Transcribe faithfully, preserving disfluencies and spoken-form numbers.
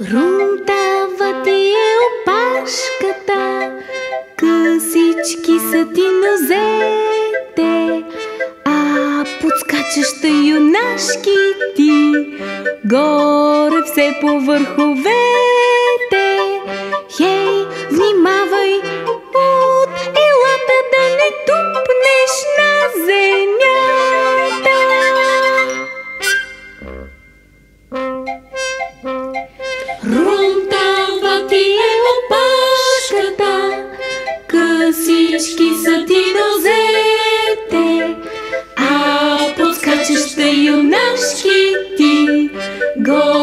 Румтава ти е опашката, късички са ти нозете, а подскачаща юнашки ти горе все по върховете. Хей, внимавай, от елата да не тупнеш на земята. Румтава ти е опашката, късички са ти нозете, а подскачаща юнашки ти горе